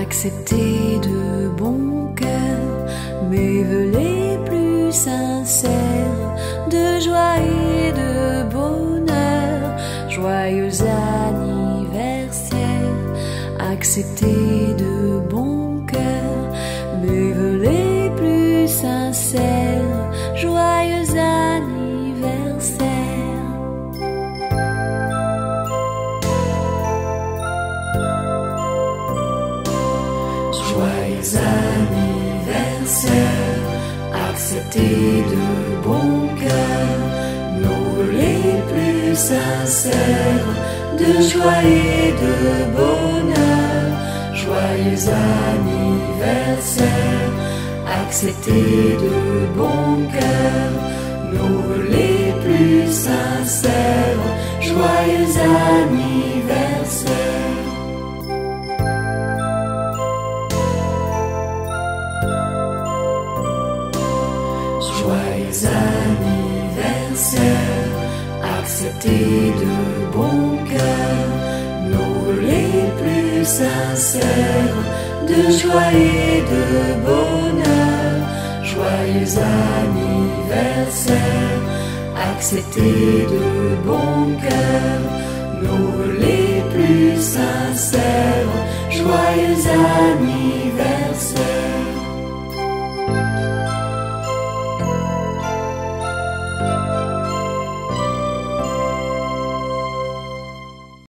accepter de bon cœur mes vœux les plus sincères de joie et de bonheur. Joyeux anniversaire, accepter de bon cœur mes vœux les plus sincères. Joyeux anniversaire. Joyeux anniversaire, acceptez de bon cœur nos vœux les plus sincères de joie et de bonheur. Joyeux anniversaire, acceptez de bon cœur nos vœux les plus sincères. Joyeux anniversaire. Joyeux anniversaire, acceptez de bon cœur nos vœux les plus sincères de joie et de bonheur. Joyeux anniversaire, acceptez de bon cœur nos vœux les plus sincères. Joyeux anniversaire.